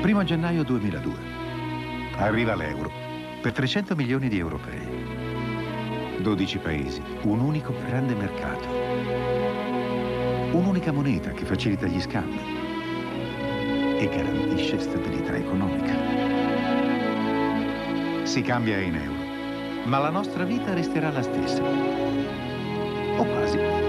1° gennaio 2002. Arriva l'euro per 300 milioni di europei. 12 paesi, un unico grande mercato. Un'unica moneta che facilita gli scambi e garantisce stabilità economica. Si cambia in euro, ma la nostra vita resterà la stessa. O quasi.